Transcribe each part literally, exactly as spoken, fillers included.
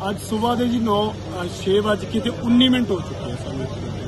ਅੱਜ ਸਵੇਰ ਦੇ ਜੀ नौ छे बज के उन्नी मिनट हो चुके हैं सानू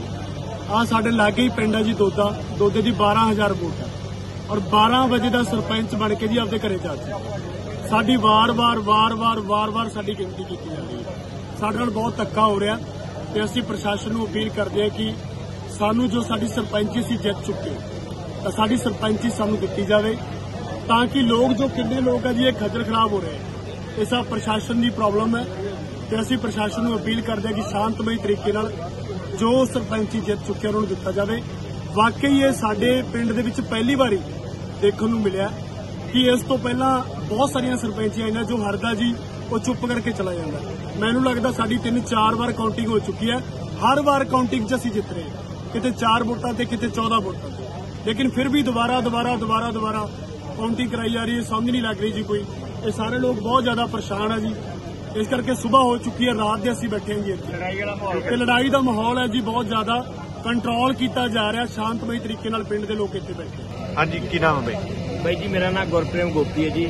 आ साडे लागे ही पिंड है जी दोदा दोदे की बारह हजार वोट है और बारह बजे का सरपंच बन के जी आपके घरे जा चुके साडी वार वार वार वार वार वार साडी गिनती की जा रही है साडे नाल बहुत धक्का हो रहा ते असीं प्रशासन नूं अपील करते हैं कि सानू जो साडी सरपंची असीं जित चुके तो साडी सरपंची सानू दित्ती जाए ताकि लोग जो कितने लोग है जी ये खज्जल खराब हो रहे हैं इस प्रशासन की प्रॉब्लम है तो असीं प्रशासन नूं अपील करते हैं कि शांतमई तरीके नाल जो सरपंची जित चुके उन्होंने दिता जाए। वाकई ये साडे पिंड दे विच पहली बारी देखने नूं मिलिया कि इस तो पहला बहुत सारिया सरपंचियां आईयां जो हरदा जी वो चुप करके चला जाता। मैनूं लगदा साडी तीन चार बार काउंटिंग हो चुकी है हर बार काउंटिंग च असीं जित रहे किते चार वोटां ते किते चौदह वोटां ते लेकिन फिर भी दोबारा दोबारा दोबारा दोबारा काउंटिंग कराई जा रही है समझ नहीं लग रही जी कोई ये सारे लोग बहुत ज्यादा परेशान है जी इस करके सुबह हो चुकी है रात दे असीं बैठे हैं जी इत्थे लड़ाई का माहौल है जी बहुत ज्यादा कंट्रोल किया जा रहा शांतमई तरीके नाल पिंड दे लोग इत्थे बैठे। हाँ जी की नाम है भाई? भाई जी मेरा नाम गुरप्रेम गोपी है जी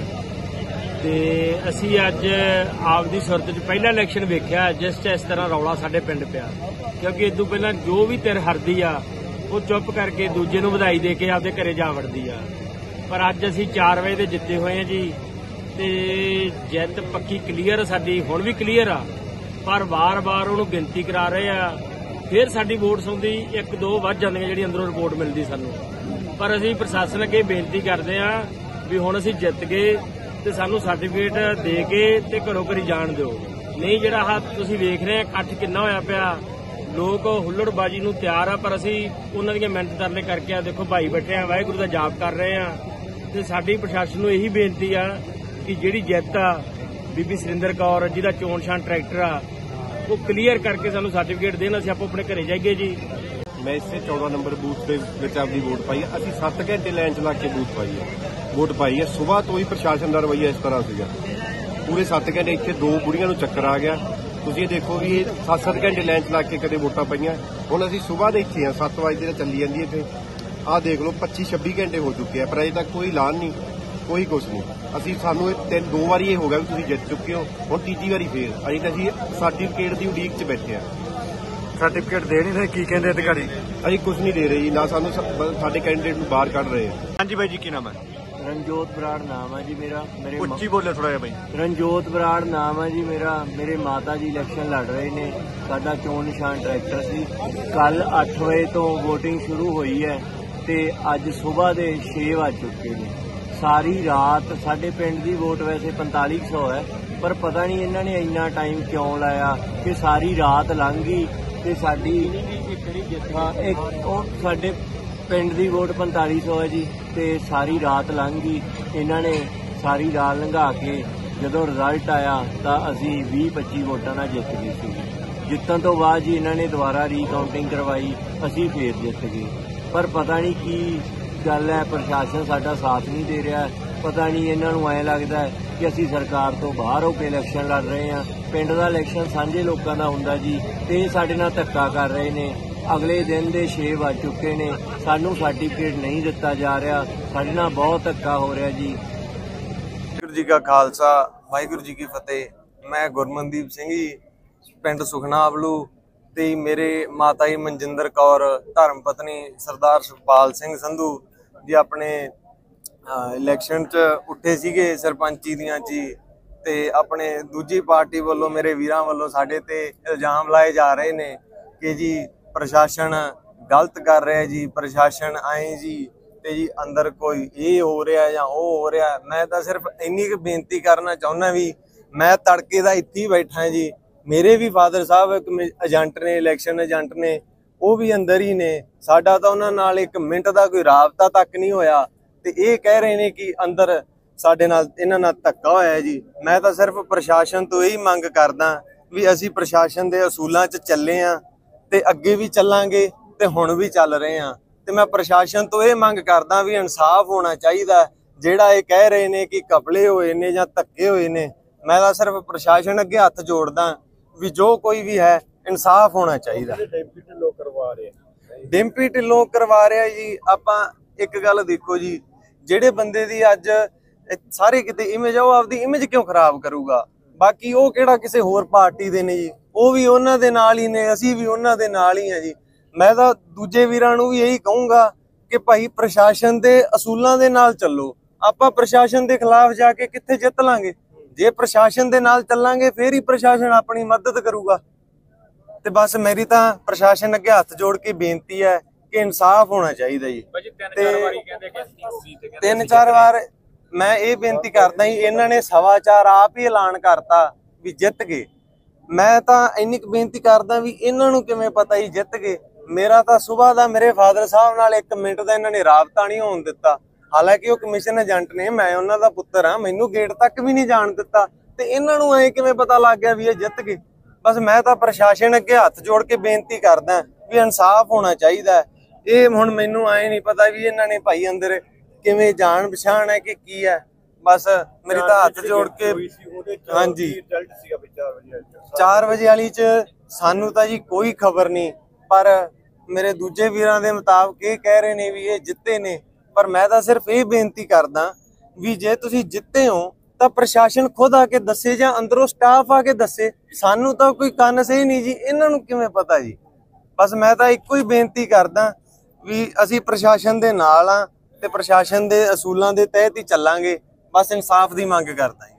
ते असीं अज आपदी सुरत च पहला इलैक्शन वेख्या जिस च इस तरह रौला साडे पिंड पिया क्योंकि इदों पहला जो भी धिर हरदी आ वो चुप करके दूजे नूं वधाई दे के आपदे घरे जा वड़दी आ पर अज असीं चार वजे दे जिते हुए हैं जी ते जित पक्की क्लीयर साडी हुण भी क्लीयर आ पर बार बार उहनूं गिनती करा रहे आ फिर साडी वोट सौंदी एक दो वध जांदियां जिहड़ी अंदरों रिपोर्ट मिलदी सानूं पर असीं प्रशासन अगे बेनती करदे आ भी हुण असीं जित गए ते सानूं सर्टिफिकेट दे के ते घरों घरी जाण दिओ नहीं जिहड़ा आह तुसीं वेख रहे इकट्ठ किन्ना होया पिया लोग हुल्लड़बाजी नूं तैयार आ पर असीं उन्हां दीयां मिहनत तरले करके आ देखो भाई बैठे आ वाहिगुरू दा जाप कर रहे आ ते साडी प्रशासन नूं यही बेनती आ कि जिहड़ी जित आ बीबी सुरिंदर कौर जिहदा चोण छाण ट्रैक्टर आ वो क्लीयर करके सानूं सर्टिफिकेट देण असीं आपो अपने घरे जाइए जी। मैं इसे चौदह नंबर बूथ के विच आपकी वोट पाई है असीं सत्त घंटे लाइन च लग के बूथ पाई है वोट पाई है सुबह तो ही प्रशासन का रवैया इस तरह सीगा पूरे सत्त घंटे इत्थे दो बुढ़ियां नूं चक्कर आ गया तुसीं देखो भी ये सत्त सत्त घंटे लाइन च लग के कदे वोटां पाईयां हुण असीं सुबह दे इत्थे हां सत्त वजे ते चली जांदी इत्थे आ देख लो पच्ची छब्बी घंटे हो चुके हैं पर अजे तक कोई ऐलान नहीं कोई कुछ नहीं असीं सानूं तीन दो बारी ये हो गया भी तुसीं जित चुके हो हुण तीजी वारी फिर अजे तां असीं सर्टिफिकेट की उਡੀਕ च बैठे हैं सर्टिफिकेट दे नहीं रहे की कहंदे अधिकारी अजी कुछ नहीं दे रहे जी ना सानू साडे कैंडिडेट नूं बाहर कढ रहे हैं। हाँ जी भाई जी की नाम है? रंजोत बराड़ नाम है जी मेरा मेरे उच्ची बोले थोड़ा भाई। रंजोत बराड़ नाम है जी मेरा मेरे माता जी इलैक्शन लड़ रहे ने साडा चोण निशान ट्रैक्टर सी कल अठ बजे तो वोटिंग शुरू हुई है ते अज सुबह दे छे बज चुके ने सारी रात साडे पिंड दी वोट वैसे पैंताली सौ है पर पता नहीं इन्हों ने इन्ना टाइम क्यों लाया कि सारी रात लंघ गई ते साडी एक साडे पिंड दी वोट पैंताली सौ है जी ते सारी रात लंघ गई इन्हों ने सारी रात लंघा के जदों रिजल्ट आया तो असी भी पच्ची वोटां नाल जित गए सी जितन तो बाद जी इन्हों ने दोबारा रीकाउंटिंग करवाई असी फिर जित गए पर पता नहीं की गल है प्रशासन साडा साथ नहीं दे रहा पता नहीं इन्हों ऐ लगता है कि असी सरकार तो बाहर होकर इलैक्शन लड़ रहे हैं पिंड का इलैक्शन सांझे लोगों का हुंदा जी ते साडे नाल धक्का कर रहे ने अगले दिन दे छे बज चुके ने सानू सर्टिफिकेट नहीं दिता जा रहा साडे नाल बहुत धक्का हो रहा जी। वाहिगुरू जी का खालसा वाहिगुरू जी की फतेह। मैं गुरमनदीप सिंह जी पिंड सुखना अबलू ते मेरे माता जी मनजिंदर कौर धर्म पत्नी सरदार सुखपाल सिंह संधू जी अपने इलैक्शन च उठे सीगे सरपंची दियां जी ते अपने दूजी पार्टी वालों मेरे वीरां वालों साडे ते इल्जाम लाए जा रहे ने कि जी प्रशासन गलत कर रहा है जी प्रशासन आए जी ते जी अंदर कोई ये हो रहा या वो हो रहा। मैं तो सिर्फ इन्नी क बेनती करना चाहुंदा भी मैं तड़के दा इत्थे ही बैठा है जी मेरे भी फादर साहब एक एजेंट ने इलैक्शन एजेंट ने वो भी अंदर ही ने साडा तो उन्हां नाल एक मिनट का कोई राबता तक नहीं होया ते ये कह रहे ने कि अंदर साडे नाल इन्हां नाल धक्का होया जी। मैं तो सिर्फ प्रशासन तो यही मंग करदा भी असीं प्रशासन दे असूलां च चले आ ते अगे भी चलांगे ते हुण भी चल रहे हैं ते मैं प्रशासन तो ये मंग करदा भी इंसाफ होना चाहिए जिहड़ा ये कह रहे ने कि कपले होए ने जां धक्के होए ने। मैं तो सिर्फ प्रशासन अगे हथ जोड़दा भी जो कोई भी है इंसाफ होना चाहिए। डिम्पी ढिल्लों करवा रहे डिम्पी ढिल्लों करवा रहा जी आपां एक गल देखो जी ਜਿਹੜੇ ਬੰਦੇ ਦੀ ਅੱਜ ਸਾਰੇ ਕਿਤੇ ਇਮੇਜ ਆ ਉਹ ਆਪਦੀ ਇਮੇਜ ਕਿਉਂ ਖਰਾਬ ਕਰੂਗਾ ਬਾਕੀ ਉਹ ਕਿਹੜਾ ਕਿਸੇ ਹੋਰ ਪਾਰਟੀ ਦੇ ਨੇ ਜੀ, ਉਹ ਵੀ ਉਹਨਾਂ ਦੇ ਨਾਲ ਹੀ ਨੇ, ਅਸੀਂ ਵੀ ਉਹਨਾਂ ਦੇ ਨਾਲ ਹੀ ਆ ਜੀ। ਮੈਂ ਤਾਂ ਦੂਜੇ ਵੀਰਾਂ ਨੂੰ ਵੀ ਇਹੀ ਕਹੂੰਗਾ ਕਿ ਭਾਈ ਪ੍ਰਸ਼ਾਸਨ ਦੇ ਅਸੂਲਾਂ ਦੇ ਨਾਲ ਚੱਲੋ। ਆਪਾਂ ਪ੍ਰਸ਼ਾਸਨ ਦੇ ਖਿਲਾਫ ਜਾ ਕੇ ਕਿੱਥੇ ਜਿੱਤ ਲਾਂਗੇ? ਜੇ ਪ੍ਰਸ਼ਾਸਨ ਦੇ ਨਾਲ ਚੱਲਾਂਗੇ ਫੇਰ ਹੀ ਪ੍ਰਸ਼ਾਸਨ ਆਪਣੀ ਮਦਦ ਕਰੂਗਾ। ਤੇ ਬਸ ਮੇਰੀ ਤਾਂ ਪ੍ਰਸ਼ਾਸਨ ਅੱਗੇ ਹੱਥ ਜੋੜ ਕੇ ਬੇਨਤੀ ਹੈ ਕਿ ਇਨਸਾਫ ਹੋਣਾ ਚਾਹੀਦਾ ਜੀ। ਤਿੰਨ ਚਾਰ ਵਾਰ ਮੈਂ ਇਹ ਬੇਨਤੀ ਕਰਦਾ ਜੀ, ਇਹਨਾਂ ਨੇ ਸਵਾ ਚਾਰ ਆਪ ਹੀ ਐਲਾਨ ਕਰਤਾ ਵੀ ਜਿੱਤ ਗਏ। ਮੈਂ ਤਾਂ ਇੰਨੀ ਕੁ ਬੇਨਤੀ ਕਰਦਾ ਵੀ ਇਹਨਾਂ ਨੂੰ ਕਿਵੇਂ ਪਤਾ ਹੀ ਜਿੱਤ ਗਏ? ਮੇਰਾ ਤਾਂ ਸੁਬਾਹ ਦਾ ਮੇਰੇ ਫਾਦਰ ਸਾਹਿਬ ਨਾਲ ਇੱਕ ਮਿੰਟ ਦਾ ਇਹਨਾਂ ਨੇ ਰਾਬਤਾ ਨਹੀਂ ਹੋਣ ਦਿੱਤਾ। ਹਾਲਾਂਕਿ ਉਹ ਕਮਿਸ਼ਨ ਏਜੰਟ ਨੇ, ਮੈਂ ਉਹਨਾਂ ਦਾ ਪੁੱਤਰ ਹਾਂ, ਮੈਨੂੰ ਗੇਟ ਤੱਕ ਵੀ ਨਹੀਂ ਜਾਣ ਦਿੱਤਾ। ਤੇ ਇਹਨਾਂ ਨੂੰ ਐ ਕਿਵੇਂ ਪਤਾ ਲੱਗ ਗਿਆ ਵੀ ਇਹ ਜਿੱਤ ਗਏ? ਬਸ ਮੈਂ ਤਾਂ ਪ੍ਰਸ਼ਾਸਨ ਅੱਗੇ ਹੱਥ ਜੋੜ ਕੇ ਬੇਨਤੀ ਕਰਦਾ ਵੀ ਇਨਸਾਫ ਹੋਣਾ ਚਾਹੀਦਾ। ਇਹ ਹੁਣ ਮੈਨੂੰ ਐ ਨਹੀਂ ਪਤਾ ਵੀ ਇਹਨਾਂ ਨੇ ਭਾਈ ਅੰਦਰ ਕਿਵੇਂ ਜਾਣ ਪਛਾਣ ਹੈ ਕਿ ਕੀ ਹੈ। ਬਸ ਮੇਰੀ ਤਾਂ ਹੱਥ ਜੋੜ ਕੇ ਹਾਂਜੀ ਚਾਰ ਵਜੇ ਵਾਲੀ ਚ ਸਾਨੂੰ ਤਾਂ ਜੀ ਕੋਈ ਖਬਰ ਨਹੀਂ, ਪਰ ਮੇਰੇ ਦੂਜੇ ਵੀਰਾਂ ਦੇ ਮੁਤਾਬਕ ਇਹ ਕਹਿ ਰਹੇ ਨੇ ਵੀ ਇਹ ਜਿੱਤੇ ਨੇ। ਪਰ ਮੈਂ ਤਾਂ ਸਿਰਫ ਇਹ ਬੇਨਤੀ ਕਰਦਾ ਵੀ ਜੇ ਤੁਸੀਂ ਜਿੱਤੇ ਹੋ ਤਾਂ ਪ੍ਰਸ਼ਾਸਨ ਖੁਦ ਆ ਕੇ ਦੱਸੇ ਜਾਂ ਅੰਦਰੋਂ ਸਟਾਫ ਆ ਕੇ ਦੱਸੇ। ਸਾਨੂੰ ਤਾਂ ਕੋਈ ਕੰਨ ਸਹੀ ਨਹੀਂ ਜੀ, ਇਹਨਾਂ ਨੂੰ ਕਿਵੇਂ ਪਤਾ ਜੀ? ਬਸ ਮੈਂ ਤਾਂ ਇੱਕੋ ਹੀ ਬੇਨਤੀ ਕਰਦਾ ਵੀ ਅਸੀਂ ਪ੍ਰਸ਼ਾਸਨ ਦੇ ਨਾਲ ਆ ਤੇ ਪ੍ਰਸ਼ਾਸਨ ਦੇ ਅਸੂਲਾਂ ਦੇ ਤਹਿਤ ਹੀ ਚੱਲਾਂਗੇ। ਬਸ ਇਨਸਾਫ ਦੀ ਮੰਗ ਕਰਦਾ।